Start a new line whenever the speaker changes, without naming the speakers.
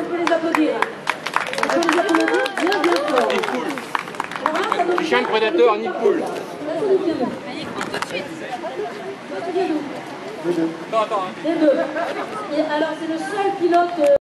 peut les applaudir. On peut les applaudir bien bien fort.
Du chien de prédateur, ni de poule.
Les deux. Et alors c'est le seul pilote...